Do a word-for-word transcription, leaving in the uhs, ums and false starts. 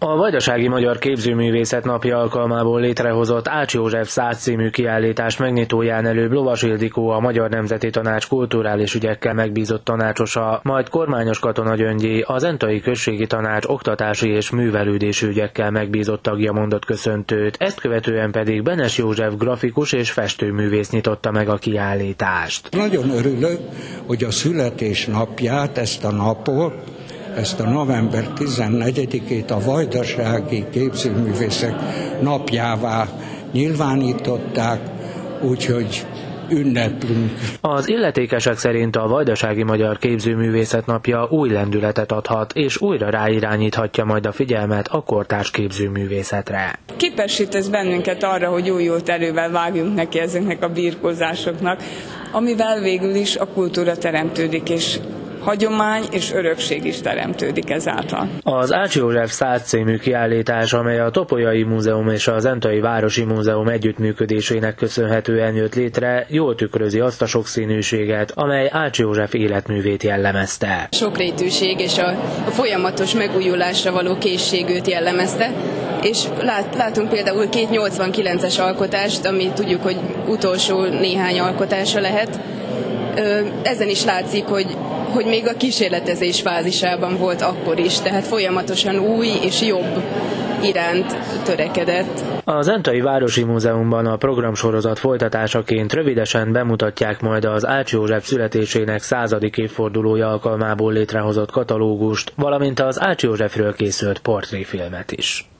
A Vajdasági Magyar Képzőművészet Napja alkalmából létrehozott Ács József Szász című kiállítás megnyitóján előbb Lovas Ildikó, a Magyar Nemzeti Tanács kulturális ügyekkel megbízott tanácsosa, majd Kormányos Katona Gyöngyi, a Zentai Községi Tanács oktatási és művelődési ügyekkel megbízott tagja mondott köszöntőt, ezt követően pedig Benes József grafikus és festőművész nyitotta meg a kiállítást. Nagyon örülök, hogy a születésnapját, ezt a napot, ezt a november tizennegyedikét a Vajdasági Képzőművészek napjává nyilvánították, úgyhogy ünneplünk. Az illetékesek szerint a Vajdasági Magyar Képzőművészet Napja új lendületet adhat, és újra ráirányíthatja majd a figyelmet a kortárs képzőművészetre. Képesít ez bennünket arra, hogy új-jót erővel vágjunk neki ezeknek a birkózásoknak, amivel végül is a kultúra teremtődik, és hagyomány és örökség is teremtődik ezáltal. Az Ács József Szász című kiállítás, amely a Topolyai Múzeum és a Zentai Városi Múzeum együttműködésének köszönhetően jött létre, jól tükrözi azt a sokszínűséget, amely Ács József életművét jellemezte. Sokrétűség és a folyamatos megújulásra való készség őt jellemezte, és lát, látunk például két nyolcvankilences alkotást, ami tudjuk, hogy utolsó néhány alkotása lehet. Ezen is látszik, hogy hogy még a kísérletezés fázisában volt akkor is, tehát folyamatosan új és jobb iránt törekedett. A Zentai Városi Múzeumban a programsorozat folytatásaként rövidesen bemutatják majd az Ács József születésének századik évfordulója alkalmából létrehozott katalógust, valamint az Ács Józsefről készült portréfilmet is.